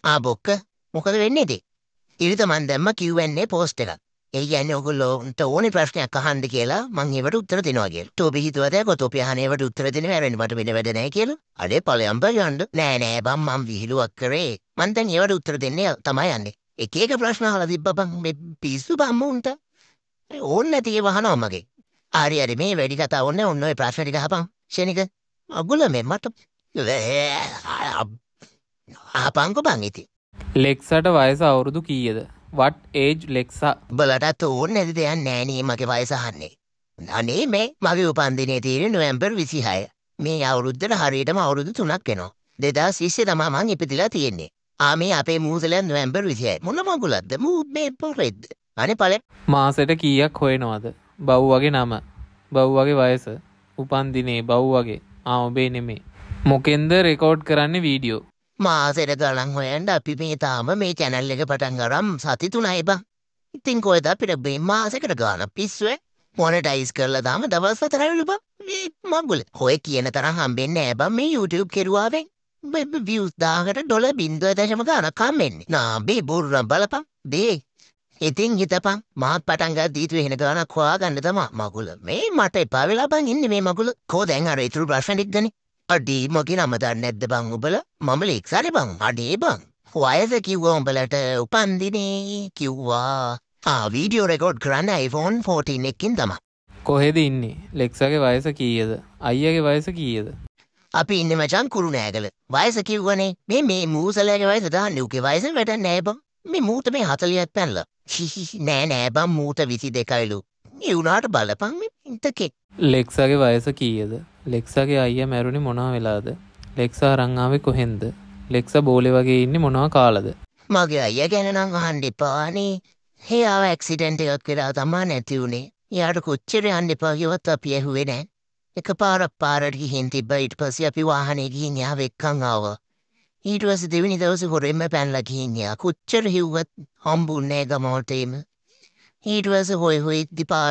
බොක්ක මොකද වෙන්නේ ඉතින්? ඊට මන් දැම්ම Q&A post එකක්. ඒ කියන්නේ ඔයගොල්ලෝන්ට ඕනේ ප්‍රශ්නයක් අහන්න කියලා මං ඒවට උත්තර දෙනවා කියලා. තෝපි හිතුවද කොතෝපි අහන ඒවට උත්තර දෙනවා හැරෙන්න මට වෙන වැඩ නැහැ කියලා. අනේ ඵලයන් බලන්න. නෑ බම් මං විහිළුවක් කරේ. මං දැන් ඒවට උත්තර දෙන්නේ තමයි යන්නේ. එක එක ප්‍රශ්න අහලා තිබ්බපන් මේ පිස්සු බම්ම උන්ට. ඕන්න නැති ඒවා අහනවා මගේ. හරි මේ වැඩි කතා ඕනේ ඔන්න ඔය ප්‍රශ්න ටික අහපන්. ෂෙනික අගුල මේ මට අහපන්කෝ බං ඉතින්. ලෙක්සට වයස අවුරුදු කීයද? What age Lexa? බලටත් ඕනේ නැති දෙයක් නෑ නේ මගේ වයස අහන්නේ. අනේ මේ මගේ උපන්දිනේ තියෙන්නේ නොවැම්බර් 26. මේ අවුරුද්දට හරියටම අවුරුදු 3ක් වෙනවා. 2020 තමයි මං ඉපදිලා තියෙන්නේ. මේ අපේ මූසලයන් නොවැම්බර් 26. මොන මගුලක්ද? මූ මේ පොරෙද්ද. අනේ ඵලෙ මාසෙට කීයක් හොයනවද? බව්වගේ නම. බව්වගේ වයස. උපන්දිනේ බව්වගේ. ඔබේ නෙමේ. මොකෙන්ද රෙකෝඩ් කරන්නේ වීඩියෝ? මාසෙට ගණන් හොයන්න අපි මේ තාම මේ channel එක පටන් ගරම් සති 3යි බං. ඉතින් කොහෙද අපිට මේ මාසෙකට ගාන පිස්සුවේ මොනෙටයිස් කරලා තාම දවස් 4යි බං. මේ මගුල. හොය කියන තරම් හම්බෙන්නේ නෑ බං මේ YouTube කෙරුවාවෙන්. views 1000කට $0.0 ගානක් හම්බෙන්නේ. නාබේ බොරුනම් බලපන්. දේ. ඉතින් හිතපන් මාත් පටන් ගන්න දීතු වෙන ගානක් හොයාගන්න තමයි මගුල. මේ මට එපා වෙලා බං ඉන්නේ මේ මගුල. කෝ දැන් අර ඉතුරු ප්‍රශ්න ටික ගන්නේ. අඩේ මගේ නම දන්නේ නැද්ද බං උඹලා? මම ලෙක්සානේ බං. අඩේ බං. වයස කිව්වා උඹලට උපන්දිනේ කිව්වා. වීඩියෝ රෙකෝඩ් කරන්න iPhone 14 එකකින් තමයි. කොහෙද ඉන්නේ? ලෙක්සාගේ වයස කීයද? අයියාගේ වයස කීයද? අපි ඉන්නේ මචං කුරුණෑගල. වයස කිව්වනේ. මේ මූසලගේ වයස දාන්නේ උගේ වයස වැඩක් නෑ බං. මේ මූට මේ 40ක් පැනලා. නෑ බං මූට 22යිලු. ඒ උනාට බලපන් මේ ඉතකේ. ලෙක්සාගේ වයස කීයද? ලෙක්සාගේ අයියා මැරුණේ මොනවා වෙලාද? ලෙක්සා අරන් ආවේ කොහෙන්ද? ලෙක්සා බෝලේ වගේ ඉන්නේ මොනවා කාලද? මගේ අයියා ගැන නම් අහන්න එපානේ. එයාව ඇක්සිඩන්ට් එකක් වෙලා තමයි නැති උනේ. එයාට කොච්චර යන්න එපා කිව්වත් අපි ඇහුවේ නෑ. එකපාරක් පාරට ගිහින් තිබ්බා ඊට පස්සේ අපි වාහනේ ගිහින් එයාව එක්කන් ආවා. ඊට පස්සේ දෙවෙනි දවසේ හොරෙන්ම පැනලා ගිහින් එයා කොච්චර හිව්වත් හම්බුන්නේ නෑ ගමවලටම. ඊට පස්සේ හොය දිපාර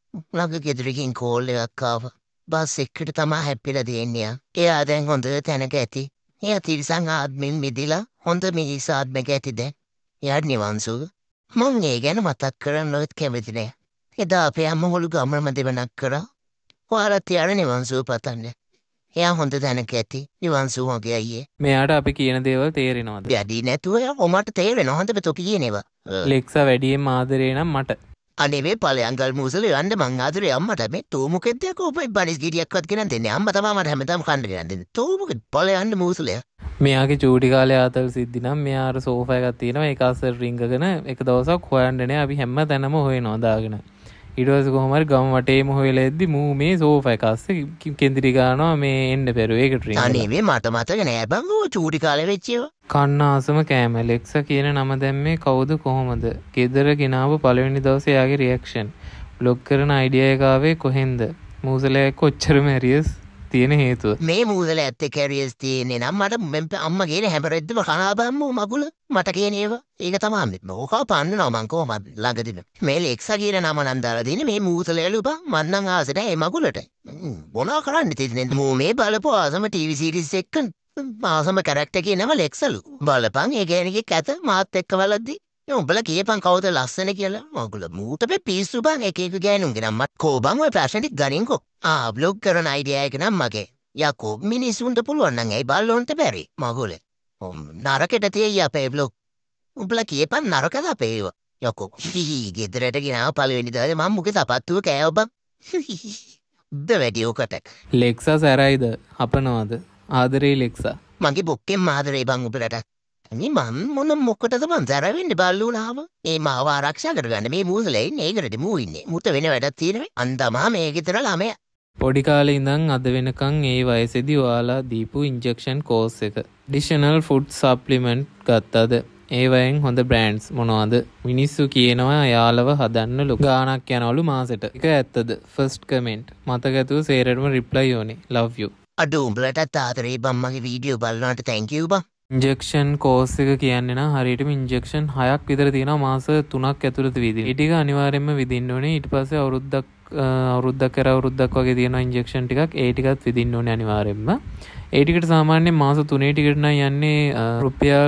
ළඟ ගෙදරකින් කෝල් එකක් ආවා. බස් එකට තමයි හැප්පිලා දෙන්නේ. එයා දැන් හොඳ තැනක ඇති. එයා තිරිසන් ආත්මෙන් මිදිලා හොඳ මිනිස් ආත්මයක ඇති දැන්. එයා නිවන් සුව. මං ඒ ගැන මතක් කරන්නවත් කැමති නෑ. එදා අපේ අම්මා හොළු ගමරම දෙවනක් කරා. ඔයාලත් එයාට නිවන් සුව පතන්න. එයා හොඳ තැනක ඇති. නිවන් සුව මගේ අයියේ. මෙයාට අපි කියන දේවල් තේරෙනවද? වැඩි නැතුව ඔමට තේරෙනවා හොඳට තෝ කියනේවා. ලෙක්සා වැඩියෙන් ආදරේ නම් මට. අනේ මේ ඵලයන්ගල් මූසල යන්න මං ආදරේ අම්මට මේ තෝ මොකෙද්ද කොපයි බනිස් ගිරියක්වත් ගෙනන් දෙන්නේ. අම්මා තමයි මට හැමදාම කන්න ගෙනන් දෙන්නේ. තෝ මොකෙද ඵලයන්ද මූසලයා. මෙයාගේ චූටි කාලේ ආතල් සිද්ධි නම් මෙයා අර සෝෆා එකක් තියෙනවා ඒක අස්සර රිංගගෙන එක දවසක් හොයන්න නෑ අපි හැම තැනම හොයනවා දාගෙන. ඊට පස්සේ කොහොම හරි ගම වටේම හොයලා එද්දි මූ මේ සෝෆා එක අස්සේ කෙන්දිරි ගන්නවා මේ එන්න පෙරුව ඒකට රිංග. අනේ මේ මට මතක නෑ බං ඔය චූටි කාලේ වෙච්ච ඒවා. කන්නාසම කෑම ලෙක්සා කියන නම දැම්මේ කවුද කොහොමද? ගෙදර ගෙනාව පළවෙනි දවසේ යාගේ රියැක්ෂන්. බ්ලොග් කරන අයිඩියා එක ආවේ කොහෙන්ද? මූසලයා කොච්චරම ඇරියස් තියෙන හේතුව. මේ මූසල ඇත්තේ කැරියස් තියෙන්නේ නම් මට අම්මා කියන හැමරෙද්දම කනාබම්ම මගුල මට කියන ඒවා. ඒක තමයි මොකව පන්නනවා මං කොහමද ළඟදිම. මේ ලෙක්සා කියන නම නම් දාලා දෙන්නේ මේ මූසලයලු බං මන් නම් ආසෙ නෑ මේ මගුලට. මොනවා කරන්නේ තියන්නේ මූ මේ බලපුව ආසම ටීවී සීරීස් එක්ක ආසම කැරක්ටර් කියනම ලෙක්සලු. බලපන් ඒ ගෑණිගේ කැත මාත් එක්ක වලද්දි උඹලා කියපන් කවුද ලස්සන කියලා. මගුල මූට මේ පිස්සු බං එක එක ගෑනුන්ගේ නම් මත් කෝ බං ඔය ප්‍රශ්න ටික ගනින්කෝ. බ්ලොග් කරන අයිඩියා එක නම් මගේ. යකෝ මිනිසුන්ට පුළුවන් නම් ඇයි බල්ලොන්ට බැරි මගුල. නරකෙට තියෙයි අපේ බ්ලොග්. උඹලා කියපන් නරකද අපේ ඒවා. යකෝ ගෙදරට ගෙනාව පළවෙනි දවසේ මම මුගේ සපත්තුව කෑව බං. ද වැඩි ඔකට. ලෙක්සා සැරයිද අපනවද? ආදරේ ලෙක්සා. මගේ බොක්කෙන් ආදරේ බං උඹලට. අනේ මම මොන මොකටද මං සැර වෙන්නේ බල්ලුනාම? මේ මාව ආරක්ෂා කරගන්න මේ මූසලේ ඉන්නේ ඒකටද මූ ඉන්නේ. මුත වෙන වැඩක් තියෙනවේ. අන්දමා මේ ගෙදර ළමයා. පොඩි කාලේ ඉඳන් අද වෙනකන් ඒ වයසේදී ඔයාලා දීපු ඉන්ජෙක්ෂන් කෝස් එක. ඇඩිෂනල් ෆුඩ් සප්ලිමන්ට් ගත්තද? ඒ වයින් හොඳ බ්‍රෑන්ඩ්ස් මොනවද? මිනිස්සු කියනවා යාලව හදන්න ලොකු ගාණක් යනවලු මාසෙට. ඒක ඇත්තද? First comment. මතක ඇතුව සේරටම රිප්ලයි ඕනේ. Love you. අඩෝ උඹලටත් ආදරේ බං මගේ වීඩියෝ බලනවට තැන්ක් යූ බං. ඉන්ජෙක්ෂන් කෝස් එක කියන්නේ නම් හරියටම ඉන්ජෙක්ෂන් 6ක් විතර තියෙනවා මාස 3ක් ඇතුළත විදින. ඒ ටික අනිවාර්යයෙන්ම විදින්න ඕනේ. ඊට පස්සේ අවුරුද්දක් අවුරුද්දක් කර අවුරුද්දක් වගේ තියෙන ඉන්ජෙක්ෂන් ටිකක් ඒ ටිකත් විදින්න ඕනේ අනිවාර්යෙන්ම. ඒ ටිකට සාමාන්‍යයෙන් මාස 3 ටිකට නම් යන්නේ රුපියල්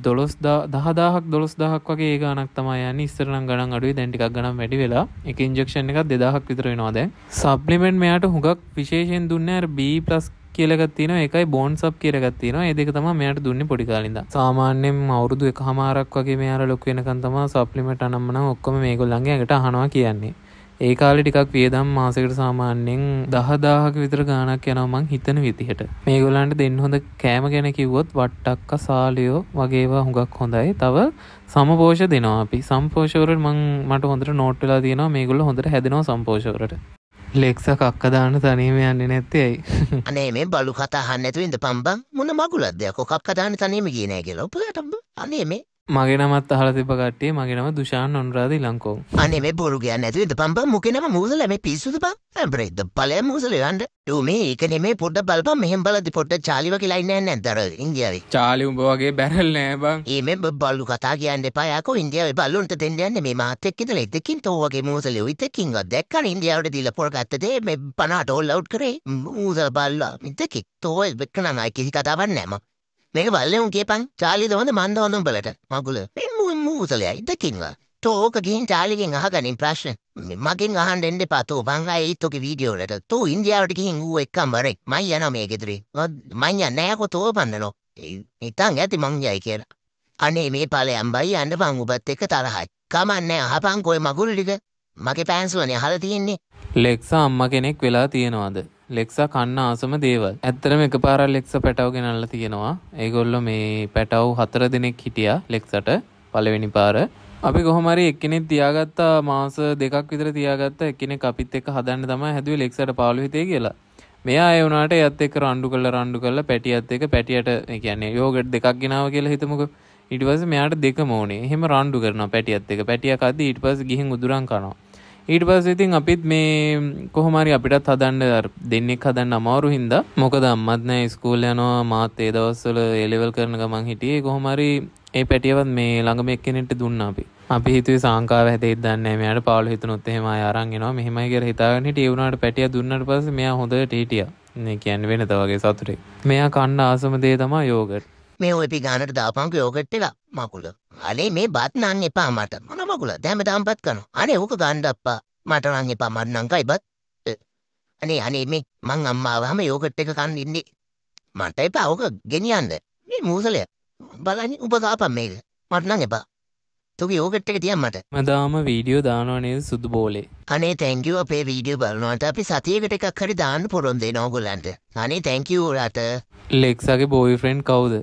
12000ක් 12000ක් වගේ ඒ ගණක් තමයි යන්නේ. ඉස්සර නම් ගණන් අඩුයි, දැන් ටිකක් ගණන් වැඩි වෙලා. එක ඉන්ජෙක්ෂන් එකක් 2000ක් විතර වෙනවා දැන්. සප්ලිමන්ට් මෙයාට හුඟක් විශේෂයෙන් දුන්නේ අර B+ කියලා එකක් තියෙනවා. ඒකයි බෝන් සබ් කියලා එකක් තියෙනවා. ඒ දෙක තමයි මෙයාට දුන්නේ පොඩි කාලේ ඉඳන්. සාමාන්‍යයෙන් අවුරුදු 1කමාරක් වගේ මෙයාලා ලොකු වෙනකන් තමයි සප්ලිමන්ට් අනම්මනම් ඔක්කොම මේගොල්ලන්ගේ ඇඟට අහනවා කියන්නේ. ඒ කාලේ ටිකක් වියදම් මාසෙකට සාමාන්‍යයෙන් 10000ක විතර ගාණක් යනවා මං හිතන විදිහට. මේගොල්ලන්ට දෙන්න හොඳ කෑම ගැන කිව්වොත් වට්ටක්ක සාලියෝ වගේ ඒවා හුඟක් හොඳයි. තව සමපෝෂ දෙනවා අපි. සම්පෝෂ වලට මට හොඳට නෝට් වෙලා තියෙනවා මේගොල්ලෝ හොඳට හැදෙනවා සම්පෝෂ වලට. ලෙක්සා කක්ක දාන්න තනියම යන්නේ නැත්තේ ඇයි? අනේ මේ බලු කතා අහන්න නැතුව ඉඳපන් බං. මොන මගුලක්ද යකෝ කක්ක දාන්න තනියම ගියේ නෑ කියලා. ඔපලට අනේ මේ මගේ නමත් අහලා තිබ්බ කට්ටිය. මගේ නම දුෂාන් ඔන්රාද ඉලංකෝ. අනේ මේ බොරු කියන්නේ නැතුව ඉඳපන් බං. මොකේ නම මූසල මේ පිස්සුද බං? බ්‍රේක් ද බලය මූසල යන්න. ඌ මේ ඒක නෙමේ පොඩ්ඩක් බලපන්. මෙහෙම බලද්දි පොඩ්ඩක් චාලිව කියලා ඉන්නේ නැද්ද අර ඉන්දියාවේ? චාලි උඹ වගේ බැරල් නෑ බං. ඒ මේ බලු කතා කියන්න එපා යකෝ. ඉන්දියාවේ බල්ලුන්ට දෙන්න යන්නේ මේ මාත් එක්ක ඉඳලා ඉතකින් තෝ වගේ මූසලෙ ඉතකින්වත් දැක්කන ඉන්දියාවට දීලා පොරගත්ත දේ මේ 50 ඕල් අවුට් කරේ. මූසල බල්ලා ඉතකින් තෝ වෙකන නයි කිසි කතාවක් නෑ මම. මේක බල්ලේ උන් කියපන්. චාලිද හොඳ මන්ද හොඳ උඹලට. මගුල. මේ මූසලයි ඉතකින්වත්. තෝක ගිහින් චාලිගෙන් අහගනින් ප්‍රශ්න. මගෙන් අහන්න එන්න එපා. තෝ බං ආයේ ඊතෝගේ වීඩියෝ වලට. තෝ ඉන්දියාවට ගිහින් ඌ එක්කම වරේ. මං යනවා මේ ගෙදරේ. මං යන්නේ නැහැ කො තෝ පන්නනෝ. ඉතින් ඇති මං යයි කියලා. අනේ මේ ඵලයන් බයි යන්න බං ඔබත් එක්ක තරහයි. කමන්නේ අහපන් කොයි මගුල් ටික. මගේ පෑන්ස් වනේ අහලා තියෙන්නේ. ලෙක්සා අම්මා කෙනෙක් වෙලා තියෙනවද? ලෙක්සා කන්න ආසම දේවල්. ඇත්තටම එකපාරක් ලෙක්සා පැටව ගෙනල්ලා තියෙනවා. ඒගොල්ලෝ මේ පැටව 4 දිනක් හිටියා ලෙක්සට පළවෙනි පාර. අපි කොහොම හරි එක්කෙනෙක් තියාගත්තා මාස 2ක් විතර තියාගත්තා. එක්කෙනෙක් අපිත් එක්ක හදන්න තමයි හැදුවේ ලෙක්සට පාළු හිතේ කියලා. මෙයා ඒ වුණාට එයත් එක්ක රණ්ඩු කළා පැටියත් එක්ක පැටියට ඒ කියන්නේ යෝගට් දෙකක් ගෙනාවා කියලා හිතමුකෝ. ඊට පස්සේ මෙයාට දෙකම ඕනේ. එහෙම රණ්ඩු කරනවා පැටියත් එක්ක. පැටියා කද්දි ඊට පස්සේ ගිහින් උදුරන් කනවා. ඊට පස්සේ ඉතින් අපිත් මේ කොහොම හරි අපිටත් හදන්න දෙන්නෙක් හදන්න අමාරු හින්දා මොකද අම්මත් නැහැ ඉස්කෝලේ යනවා මාත් ඒ දවස්වල ඒ ලෙවල් කරන ගමන් හිටියේ කොහොම හරි ඒ පැටියවත් මේ ළඟම එක්කෙනෙක්ට දුන්නා අපි හිතුවේ සාංකාව හැදෙයිද දන්නේ නැහැ මෙයාට පාළු හිතුනොත් එහෙම ආය අරන් එනවා මෙහෙමයි කියලා හිතාගෙන හිටියේ ඒ වුණාට පැටියා දුන්නාට පස්සේ මෙයා හොඳට හිටියා මේ කියන්නේ වෙනත වගේ සතුටේ මෙයා කන්න ආසම දේ තමයි යෝගට් මේ ඔය පිගානට දාපන්කෝ යෝගට් එක මකුල අනේ මේ බත් නන් එපා මට මොන මකුල දැම්ම දාම්පත් කරනවා අනේ ඕක ගන්න අප්පා මට නන් එපා මට නන් කයි බත් අනේ මේ මං අම්මාවම යෝගට් එක කන්න ඉන්නේ මට එපා ඕක ගෙනියන්න මේ මූසලය බලන්න ඔබ දාපන් මේක මට නන් එපා තුගේ යෝගට් එක තියන් මට මදාම වීඩියෝ දානවා නේද සුදු බෝලේ අනේ thank you අපේ වීඩියෝ බලනවාට අපි සතියකට එකක් හරි දාන්න පොරොන් දෙනවා ඔයගොල්ලන්ට අනේ thank you ඔයාලට ලෙක්සාගේ බෝයිෆ්‍රෙන්ඩ් කවුද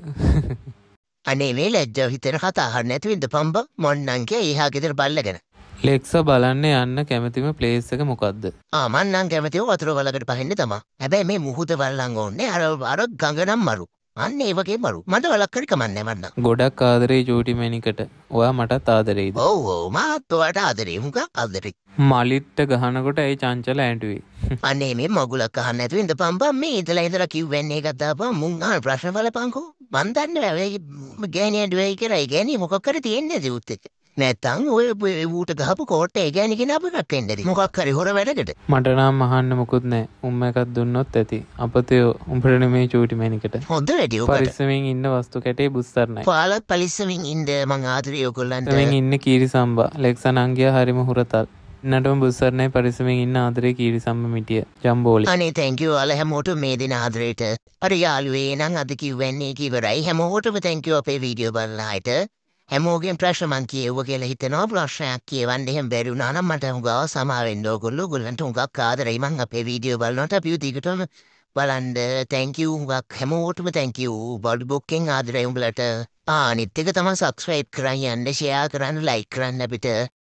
අනේ මේ ලැජ්ජාව හිතෙන කතා අහන්න නැතුව ඉඳපන් බං මොන්නම් කිය එහා ගෙදර බල්ලගෙන ලෙක්සා බලන්න යන්න කැමතිම ප්ලේස් එක මොකද්ද මන් නම් කැමතිව වතුර වලකට පහින්න තමයි හැබැයි මේ මුහුද වල්ලන් ඕනේ අර ගඟ නම් මරු අන්න ඒ වගේ මරු මට වලක් කරි කමන්නේ මන්නම් ගොඩක් ආදරේ චූටි මැනිකට ඔයා මටත් ආදරේද ඔව් මාත් ඔයාට ආදරේ මුකක් ආදරේ මලිට්ට ගහනකොට ඒ චංචල ඇඬුවේ අනේ මේ මගුලක් අහන්න නැතුව ඉඳපන් බං මේ ඉඳලා කිව්වන්නේ එකක් දාපන් මුන් අහන ප්‍රශ්න බලපන්කෝ මන් දන්නේ නැහැ ගෑණිය ඇඬුවයි කියලා ඒ ගෑණිය මොකක් කරේ තියන්නේ දියුත් එක්ක නැත්තම් ඔය ඌට ගහපු කෝට්ට ඒ ගෑණි කෙනා අපක් වෙන්නේද මොකක් කරේ හොර වැඩකට මට නම් අහන්න මොකුත් නැහැ උම්ම එකක් දුන්නොත් ඇති අපතේ උඹට නෙමේ චූටි මැනිකට හොඳ වැඩි ඔබට පරිස්සමෙන් ඉන්න වස්තු කැටේ බුස්තරණයි පාලත් පරිස්සමෙන් ඉන්න මං ආදරේ ඔයගොල්ලන්ට මම ඉන්න කීරි සම්බා ලෙක්සා නංගියා හරිම හුරතල් නටම බුස්සරණයි පරිස්සමෙන් ඉන්න ආදරේ කීරි සම්බ මිටිය ජම්බෝලි අනේ thank you ඔයාලා හැමෝටම මේ දින ආදරේට අර යාළුවේ නම් අද කිව්වන්නේ කිවරයි හැමෝටම thank you අපේ වීඩියෝ බලලාට හැමෝගෙන් ප්‍රශ්න මං කියෙව්ව කියලා හිතනවා ප්‍රශ්නයක් කියවන්න එහෙම බැරි වුණා නම් මට හුඟා සමාව වෙන්න ඕගොල්ලන්ට හුඟක් ආදරයි මං අපේ වීඩියෝ බලනකොට අපි දිගටම බලන්න thank you හුඟක් හැමෝටම thank you බඩු බොක්කෙන් ආදරයි උඹලට අනිත් එක තමයි subscribe කරන්න යන්න share කරන්න like කරන්න අපිට